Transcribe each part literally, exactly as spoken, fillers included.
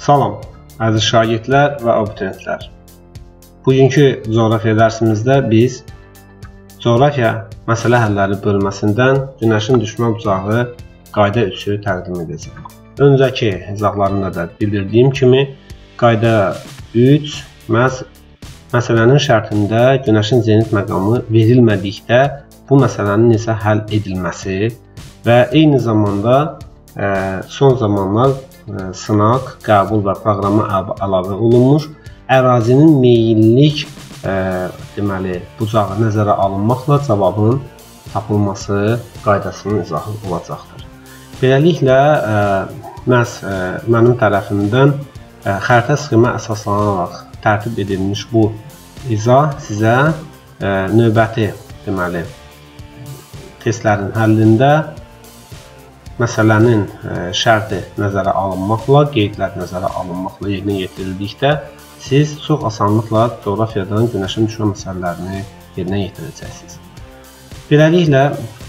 Salam, əziz şagirdlər və abituriyentlər. Bugünkü coğrafiya dərsimizdə biz coğrafiya məsələ həlləri bölməsindən günəşin düşmə bucağı qayda üçü təqdim edəcəm. Öncəki izahlarında da bildirdiyim kimi, qayda üç məhz məsələnin şərtində günəşin zenit məqamı verilmədikdə bu məsələnin necə həll edilməsi və eyni zamanda e, son zamanlar e, sınaq, qəbul və proqrama əlavə olunmuş ərazinin meyillik e, deməli, bucağı nəzərə alınmaqla cavabın tapılması qaydasının izahı olacaqdır. Beləliklə, e, məhz e, mənim tərəfimdən e, xəritə sxemə əsaslanaraq tərtib edilmiş bu izah sizə e, növbəti deməli, testlərin həllində məsələnin e, şərti nəzərə alınmaqla, qeydlər nəzərə alınmaqla yerinə yetirildikdə siz çox asanlıqla coğrafiyadan günəşin düşmə məsələlərini yerinə yetirəcəksiniz. Beləliklə,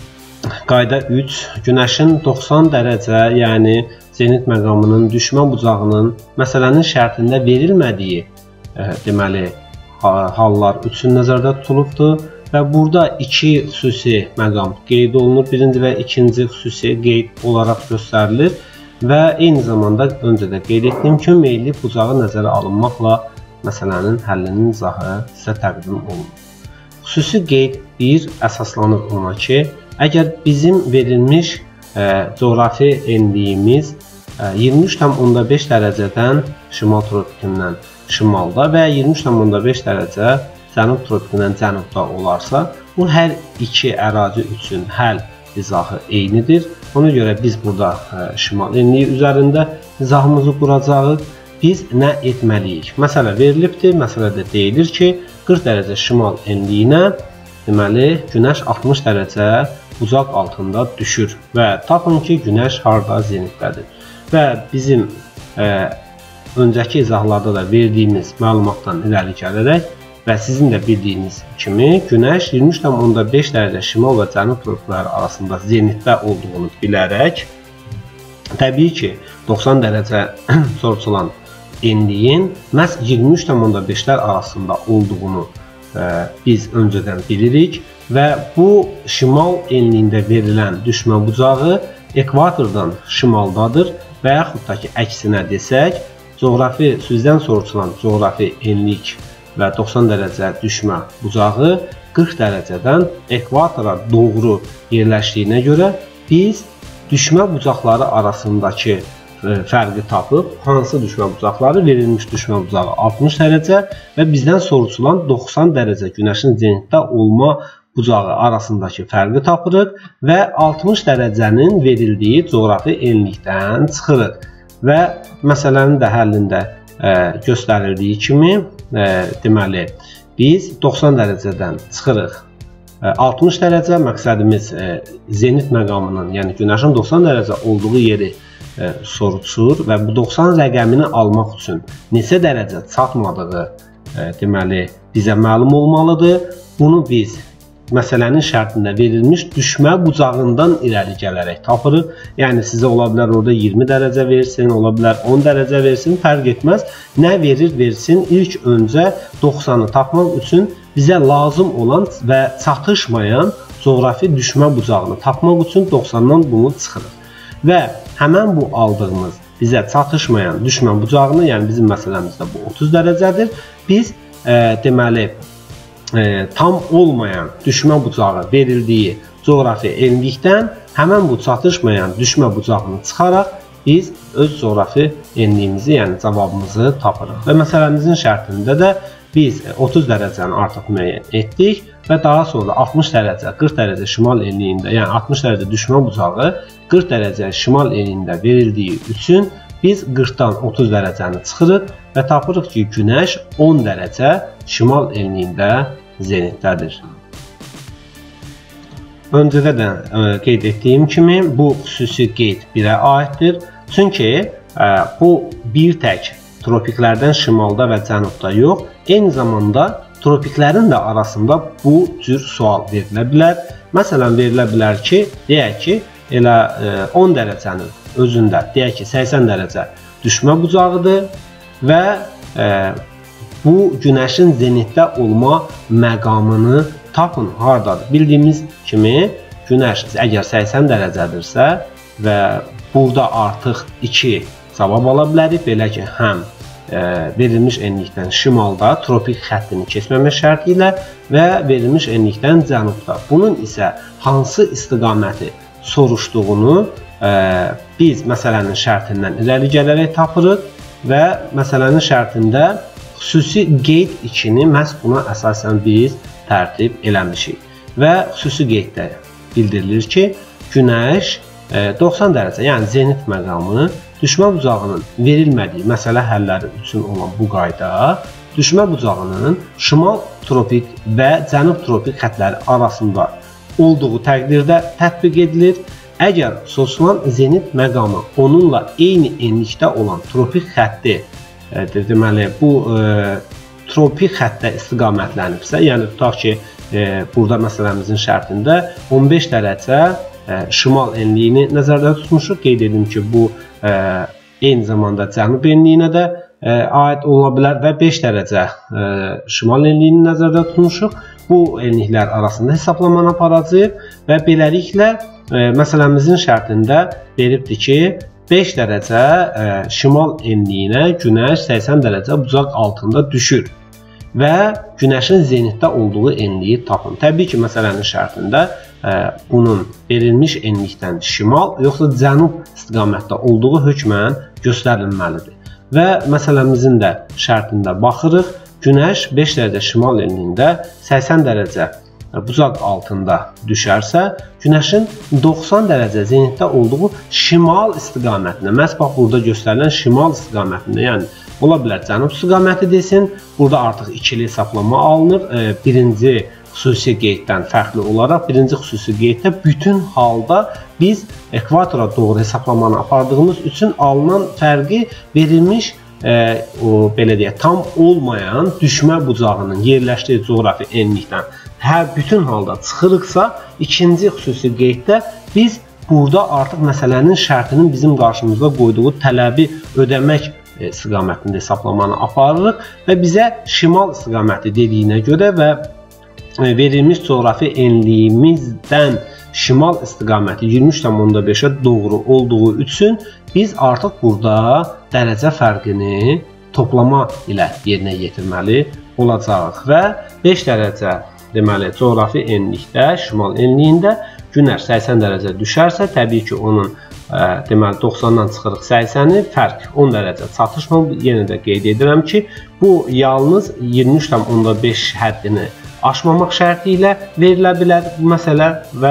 qayda üç günəşin doxsan dərəcə, yəni zenit məqamının düşmə bucağının məsələnin şərtində verilmədiyi e, deməli, hallar üçün nəzərdə tutulubdur və burada iki xüsusi məqam qeyd olunur. Birinci və ikinci xüsusi qeyd olaraq göstərilir və eyni zamanda öncə də qeyd etdiyim kimi meyillik bucağı nəzərə alınmaqla məsələnin həllinin izahı sizə təqdim olunur. Xüsusi qeyd bir əsaslanır ona ki, əgər bizim verilmiş e, coğrafi enliyimiz e, iyirmi üç tam onda beş dərəcədən şimal tropikindən şimalda və iyirmi üç tam onda beş dərəcə cənub tropikindən cənubda olarsa, bu hər iki ərazi üçün həll izahı eynidir. Ona görə biz burada ə, şimal enliyi üzərində izahımızı quracağıq. Biz nə etməliyik? Məsələ verilibdir. Məsələdə deyilir ki, qırx dərəcə şimal enliyinə deməli, günəş altmış dərəcə bucaq altında düşür və tapın ki, günəş harda zenitdədir. Və bizim ə, öncəki izahlarda da verdiyimiz məlumatdan irəli gələrək və sizin də bildiyiniz kimi günəş iyirmi üç tam onda beş dərəcə şimal və cənub tropikləri arasında zenitdə olduğunu bilərək, təbii ki, doxsan dərəcə soruşulan enliyin məhz iyirmi üç tam onda beşlər arasında olduğunu e, biz öncədən bilirik və bu şimal enliyində verilən düşmə bucağı ekvatordan şimaldadır və yaxud da ki, əksinə desək, coğrafi, sizdən soruşulan coğrafi enlik və doxsan dərəcə düşmə bucağı qırx dərəcədən ekvatora doğru yerləşdiyinə görə biz düşmə bucaqları arasındakı e, fərqi tapıb, hansı düşmə bucaqları verilmiş düşmə bucağı altmış dərəcə və bizdən soruşulan doxsan dərəcə günəşin zenitdə olma bucağı arasındakı fərqi tapırıq və altmış dərəcənin verildiyi coğrafi enlikdən çıxırıq və məsələnin də həllində e, göstərildiyi kimi E, deməli, biz doxsan dərəcədən çıxırıq. E, altmış dərəcə məqsədimiz e, zenit məqamının, yəni günəşin doxsan dərəcə olduğu yeri e, soruşur və bu doxsan rəqəmini almaq üçün neçə dərəcə çatmadığı e, deməli, bizə məlum olmalıdır. Bunu biz məsələnin şərtində verilmiş düşmə bucağından irəli gələrək tapırıq. Yəni, sizə ola bilər orada iyirmi dərəcə versin, ola bilər on dərəcə versin, fərq etməz. Nə verir, versin, ilk öncə doxsanı tapmaq üçün bizə lazım olan və çatışmayan coğrafi düşmə bucağını tapmaq üçün doxsandan bunu çıxırıq. Və həmən bu aldığımız bizə çatışmayan düşmə bucağını, yəni bizim məsələmizdə bu otuz dərəcədir, biz e, deməli, E, tam olmayan düşmə bucağı verildiyi coğrafi enlikdən həmən bu çatışmayan düşmə bucağını çıxaraq biz öz coğrafi enliyimizi, yəni cavabımızı tapırıq. Və məsələmizin şərtində də biz otuz dərəcəni artıq müəyyən etdik və daha sonra altmış dərəcə, qırx dərəcə şimal enliyində, yəni altmış dərəcə düşmə bucağı qırx dərəcə şimal enliyində verildiyi üçün biz qırxdan otuz dərəcəni çıxırıq və tapırıq ki, günəş on dərəcə şimal enliyində zenitdədir. Öncədə də ə, qeyd etdiyim kimi, bu xüsusi qeyd birə aiddir. Çünki ə, bu bir tək tropiklərdən şimalda və cənubda yox, eyni zamanda tropiklərin də arasında bu cür sual verilə bilər. Məsələn, verilə bilər ki, deyək ki, elə on dərəcənin özündə, deyək ki, səksən dərəcə düşmə bucağıdır və e, bu günəşin zenitdə olma məqamını tapın. Hardadır? Bildiyimiz kimi günəş əgər səksən dərəcədirsə və burada artıq iki cavab ala bilərik. Belə ki, həm e, verilmiş enlikdən şimalda tropik xəttini keçməmək şərti ilə və verilmiş enlikdən cənubda. Bunun isə hansı istiqaməti soruşduğunu e, biz məsələnin şərtindən irəli gələrək tapırıq və məsələnin şərtində xüsusi qeyd ikini məhz buna əsasən biz tərtib eləmişik. Və xüsusi qeyddə bildirilir ki, günəş doxsan dərəcə, yəni zenit məqamı düşmə bucağının verilmədiyi məsələ həlləri üçün olan bu qayda düşmə bucağının şimal tropik və cənub tropik xəttləri arasında olduğu təqdirdə tətbiq edilir. Əgər soruşulan zenit məqamı onunla eyni enlikdə olan tropik xətti deməli, bu e, tropik xəttə istiqamətlənibsə, yəni tutaq ki, e, burada məsələmizin şərtində on beş dərəcə e, şimal enliyini nəzərdə tutmuşuq. Qeyd edim ki, bu e, eyni zamanda cənub enliyinə də e, aid ola bilər və beş dərəcə e, şimal enliyini nəzərdə tutmuşuq. Bu enliklər arasında hesablamanı aparacaq və beləliklə e, məsələmizin şərtində veribdir ki, beş dərəcə e, şimal enliyinə günəş səksən dərəcə bucaq altında düşür və günəşin zenitdə olduğu enliyi tapın. Təbii ki, məsələnin şərtində e, bunun verilmiş enlikdən şimal yoxsa cənub istiqamətdə olduğu hökmən göstərilməlidir. Və məsələmizin də şərtində baxırıq. Günəş beş dərəcə şimal enliyində səksən dərəcə bucaq altında düşərsə, günəşin doxsan dərəcə zenitdə olduğu şimal istiqamətində, məhz bax burada göstərilən şimal istiqamətində, yəni ola bilər cənub istiqaməti desin, burada artıq ikili hesablama alınır. Birinci xüsusi qeyddən fərqli olaraq, birinci xüsusi qeyddə bütün halda biz ekvatora doğru hesablamanı apardığımız üçün alınan fərqi verilmiş E, o, belə deyək, tam olmayan düşmə bucağının yerləşdiyi coğrafi enlikdən hər bütün halda çıxırıqsa, ikinci xüsusi qeyddə biz burada artıq məsələnin şərtinin bizim qarşımızda qoyduğu tələbi ödəmək e, istiqamətində hesablamanı aparırıq və bizə şimal istiqaməti dediyinə görə və e, verilmiş coğrafi enliyimizdən şimal istiqaməti iyirmi üç tam onda beşə doğru olduğu üçün biz artıq burada dərəcə fərqini toplama ilə yerinə yetirməli olacağıq və beş dərəcə deməli coğrafi enlikdə, şimal enliyində günəş səksən dərəcə düşərsə, təbii ki, onun ə, deməli doxsandan çıxırıq səksəni, fərq on dərəcə çatışmır. Yenə də qeyd edirəm ki, bu yalnız iyirmi üç tam onda beş həddini aşmamaq şərti ilə verilə bilər bu məsələ və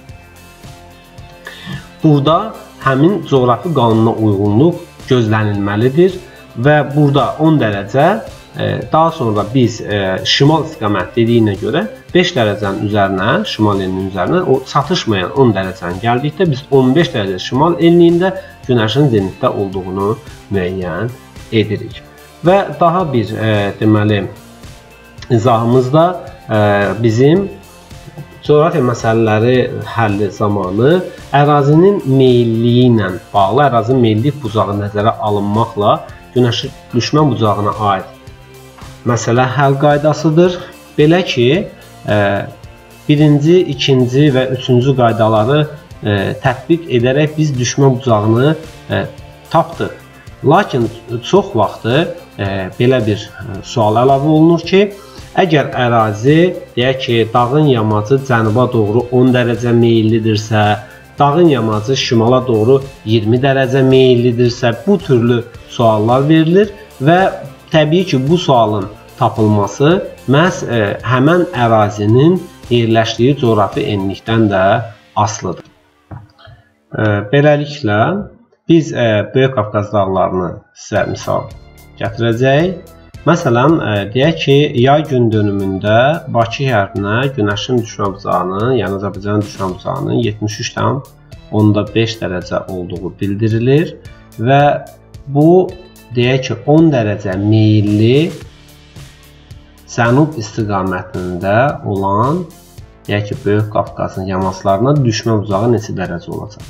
burada həmin coğrafi qanuna uyğunluq gözlənilməlidir və burada on dərəcə, daha sonra biz şimal istiqamət dediyinə görə beş dərəcənin üzərinə, şimal enliyinin üzərinə o çatışmayan on dərəcəni gəldikdə biz on beş dərəcə şimal enliyində günəşin zenitdə olduğunu müəyyən edirik. Və daha bir deməli izahımızda bizim coğrafiya məsələləri həlli zamanı ərazinin meyilliyi ilə bağlı, ərazinin meyillik bucağı nəzərə alınmaqla günəşin düşmə bucağına aid məsələ həll qaydasıdır. Belə ki, birinci, ikinci və üçüncü qaydaları tətbiq edərək biz düşmə bucağını tapdıq. Lakin çox vaxtı belə bir sual əlavə olunur ki, əgər ərazi, deyək ki, dağın yamacı cənuba doğru on dərəcə meyillidirsə, dağın yamacı şimala doğru iyirmi dərəcə meyillidirsə, bu türlü suallar verilir və təbii ki, bu sualın tapılması məhz e, həmən ərazinin yerləşdiyi coğrafi enlikdən də asılıdır. E, beləliklə, biz e, Böyük Qafqaz dağlarını sizə misal gətirəcəyik. Məsələn, deyək ki, yay gün dönümündə Bakı şəhərinə günəşin düşmə bucağının, yəni Azərbaycanın düşmə bucağının yetmiş üç tam onda beş dərəcə olduğu bildirilir və bu, deyək ki, on dərəcə meyilli cənub istiqamətində olan, deyək ki, Böyük Qafqazın yamaclarına düşmə bucağı neçə dərəcə olacaq?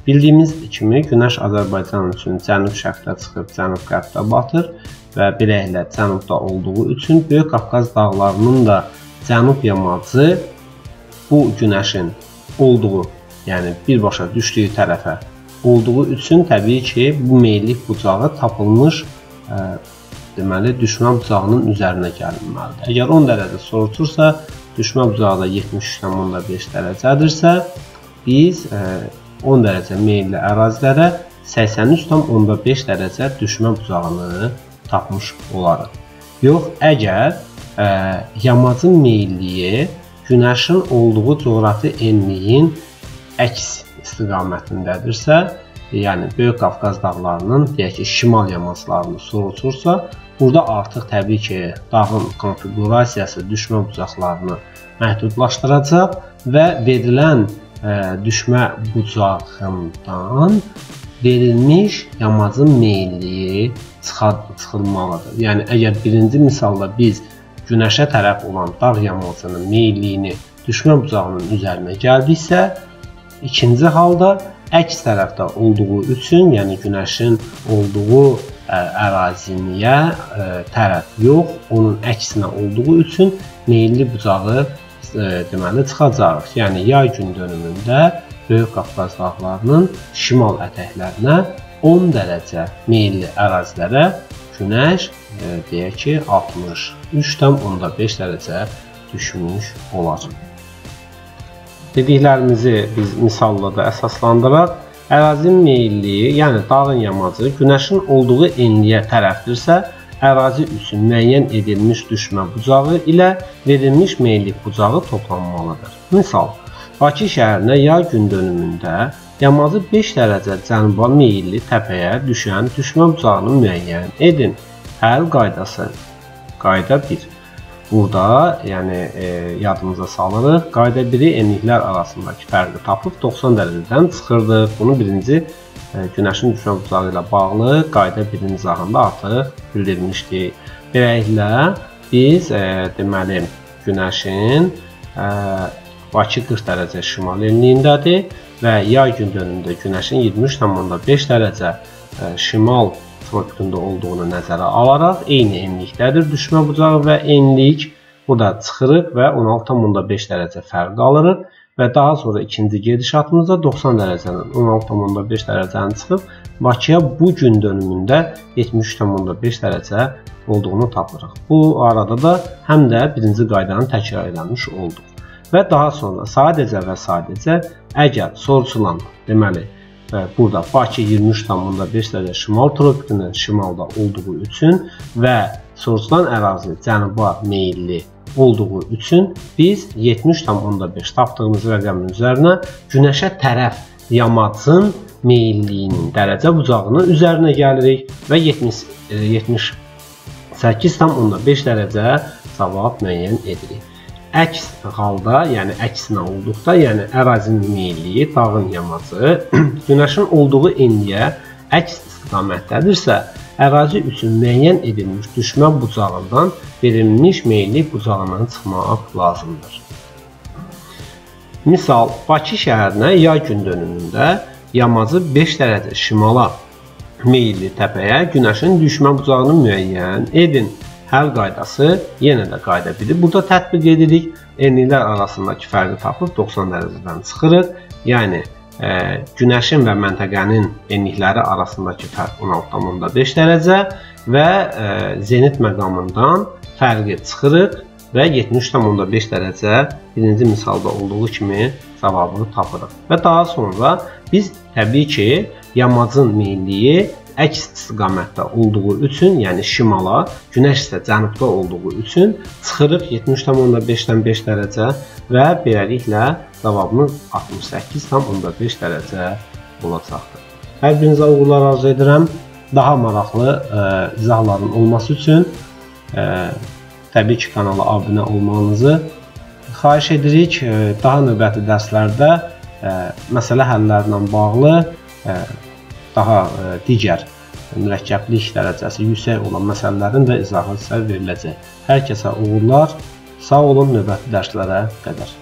Bildiyimiz kimi Günəş Azərbaycan üçün cənub-şərqdə çıxıb cənub-qərbdə batır və beləliklə cənubda olduğu üçün Böyük Qafqaz dağlarının da cənub yamacı bu Günəşin olduğu, yəni birbaşa düşdüyü tərəfə olduğu üçün təbii ki, bu meyillik bucağı tapılmış ə, deməli, düşmən bucağının üzərinə gəlinməlidir. Əgər on dərəcə sorutursa, düşmən bucağı da yetmiş üç nöqtə beş dərəcədirsə, biz ə, on dərəcə meyilli ərazilərə səksən üç nöqtə beş dərəcə düşmən bucağını tapmış olarıq. Yox, əgər ə, yamacın meyilliyi Günəşin olduğu coğrafi enliyin əks istiqamətindədirsə, yəni Böyük Qafqaz dağlarının deyək ki, şimal yamaclarını sorutursa, burada artıq təbii ki, dağın konfigurasiyası düşmə bucaqlarını məhdudlaşdıracaq və verilən ə, düşmə bucağından verilmiş yamacın meyilliyi çıxılmalıdır. Yəni, əgər birinci misalda biz Günəşə tərəf olan dağ yamacının meyilliyini düşmə bucağının üzərinə gəldiksə, İkinci halda əks tərəfdə olduğu üçün, yəni Günəşin olduğu ə, əraziniyə ə, tərəf yox, onun əksinə olduğu üçün meyilli bucağı ə, deməli çıxacaq. Yəni yay gün dönümündə Böyük Qafqaz dağlarının şimal ətəklərinə on dərəcə meyilli ərazilərə Günəş ə, deyək ki, altmış üç nöqtə beş dərəcə düşmüş olacaq. Dediklərimizi biz misalla da əsaslandıraq. Ərazinin meyilliyi, yəni dağın yamacı Günəşin olduğu enliyə tərəfdirsə, ərazi üçün müəyyən edilmiş düşmə bucağı ilə verilmiş meyillik bucağı toplanmalıdır. Misal, Bakı şəhərinə yay gün dönümündə yamacı beş dərəcə cənuba meyilli təpəyə düşən düşmə bucağını müəyyən edin. Həll qaydası. Qayda bir. Burada, yəni e, yadımıza salırıq, qayda biri enliklər arasındakı fərqi tapıb doxsan dərəcədən çıxırdıq. Bunu birinci e, Günəşin düşmə bucağı ilə bağlı qayda birin izahında artıq bildirmişdik. Beləliklə, biz e, deməli Günəşin e, Bakı qırx dərəcə şimal enliyindədir və yay gün dönümündə Günəşin iyirmi üç nöqtə beş dərəcə e, şimal tropikində olduğunu nəzərə alaraq eyni enlikdədir düşmə bucağı və enlik burada çıxırıq və on altı nöqtə beş dərəcə fərq alırıq və daha sonra ikinci gedişatımızda doxsan dərəcənin on altı nöqtə beş dərəcəni çıxıb Bakıya bu gün dönümündə yetmiş üç nöqtə beş dərəcə olduğunu tapırıq. Bu arada da həm də birinci qaydanı təkrar edilmiş olduq və daha sonra sadəcə və sadəcə əgər sorulan deməli burada Bakı iyirmi üç nöqtə beş dərəcə şimal tropikinin şimalda olduğu üçün və sorulan ərazi cənuba meyilli olduğu üçün biz yetmiş üç nöqtə beş tapdığımız rəqəmin üzərinə Günəşə tərəf yamacın meyilliyinin dərəcə bucağının üzərinə gəlirik və yetmiş səkkiz nöqtə beş dərəcə cavab müəyyən edirik. Əks halda, yəni əksinə olduqda, yəni ərazinin meyilliyi, dağın yamacı Günəşin olduğu enliyə əks istiqamətdədirsə, ərazi üçün müəyyən edilmiş düşmə bucağından verilmiş meyillik bucağından çıxmaq lazımdır. Misal, Bakı şəhərinə yay gün dönümündə yamacı beş dərəcə şimala meyilli təpəyə Günəşin düşmə bucağını müəyyən edin. Həll qaydası yenə də qayda biri. Burada tətbiq edirik. Enliklər arasındakı fərqi tapıb doxsan dərəcədən çıxırıq. Yəni, e, Günəşin və məntəqənin enlikləri arasındakı fərq on altı nöqtə beş dərəcə və e, zenit məqamından fərqi çıxırıq və yetmiş üç nöqtə beş dərəcə birinci misalda olduğu kimi cavabını tapırıq. Və daha sonra biz təbii ki, yamacın meyilliyi əks istiqamətdə olduğu üçün, yəni şimala, Günəş isə cənubda olduğu üçün çıxırıq yetmiş üç nöqtə beşdən beş dərəcə və beləliklə cavabımız altmış səkkiz nöqtə beş dərəcə olacaqdır. Hər birinizə uğurlar arzu edirəm. Daha maraqlı ə, izahların olması üçün ə, təbii ki, kanala abunə olmanızı xahiş edirik. Daha növbəti dərslərdə ə, məsələ həllərlə bağlı ə, daha ə, digər mürəkkəblik dərəcəsi yüksək olan məsələlərin də izahı sizə veriləcək. Hər kəsə uğurlar, sağ olun, növbəti dərslərə qədər.